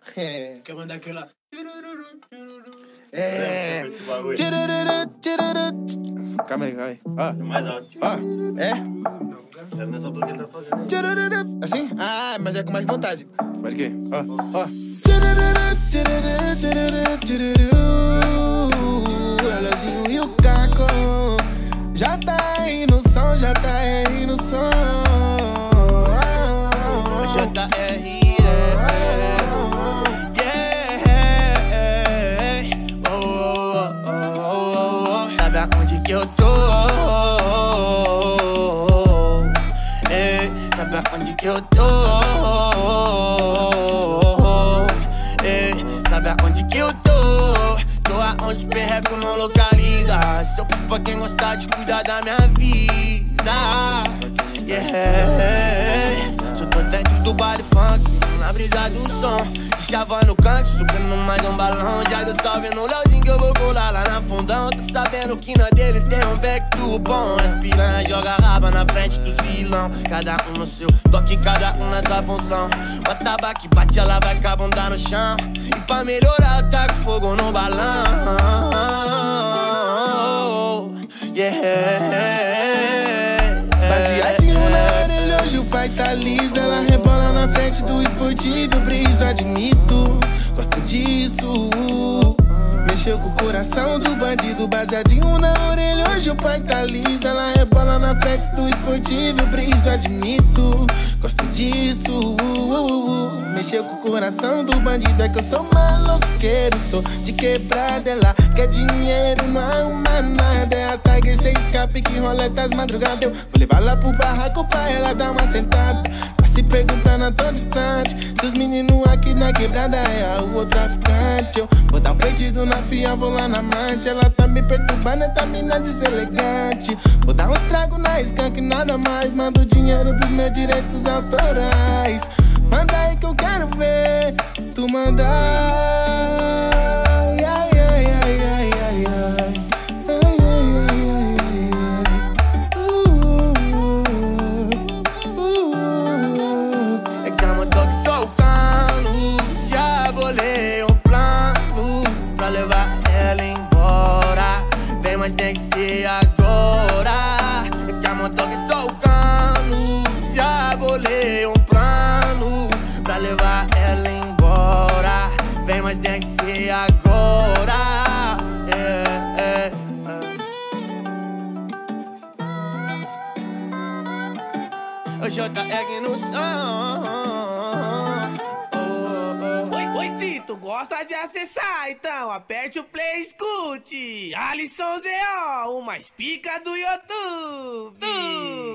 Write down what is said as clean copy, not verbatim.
Quer mandar aquela... Calma aí. Ó. Mais alto. Ó. É? É nessa boca que ele tá fazendo. Assim? Ah, mas é com mais vontade. Pode que? Ó. Elozinho e o Caco. Já tá aí no som, JR, sabe aonde que eu tô? Sabe aonde que eu tô? Sabe aonde que eu tô? Tô aonde os perrecos não localiza. Se eu fiz pra quem gostar de cuidar da minha vida. Só tô dentro do baile funk, na brisa do som. Chava no canto, subindo mais um balão. Já deu salve no Leozinho que eu vou colar lá na fundão. Tô sabendo que na dele tem um vecto bom. As piranha joga raba na frente dos vilão. Cada um no seu toque, cada um na sua função. O atabaque bate, ela vai com a bunda no chão. E pra melhorar eu taco fogo no balão. baseadinho na orelha, hoje o pai tá liso. Ela rebola na frente do esportivo, briso, admito, gosto disso. Mexeu com o coração do bandido, baseadinho na orelha, hoje o pai tá liso. Ela rebola na frente do esportivo, briso, admito, gosto disso. Mexeu com o coração do bandido, é que eu sou maloqueiro, sou de quebrada, ela quer dinheiro, não arruma nada. É a tag sem escape que roleta as madrugadas. Eu vou levar lá pro barraco pra ela dar uma sentada. Vai se perguntando a todo instante se os meninos aqui na quebrada é a rua traficante. Eu vou dar um perdido na fia, vou lá na amante. Ela tá me perturbando, tá mina deselegante. Vou dar um estrago na skunk, nada mais. Manda o dinheiro dos meus direitos autorais. Manda aí que eu quero ver tu mandar. É que a moto que sou o cano. Já bolei um plano pra levar ela embora. Vem, mas tem que ser agora. É que a moto que sou o cano. Já bolei um plano pra levar ela embora. Vem, mas tem que ser agora. O JR no som. Oi, se tu gosta de acessar, então aperte o play e escute. Alisson ZO, o mais pica do YouTube.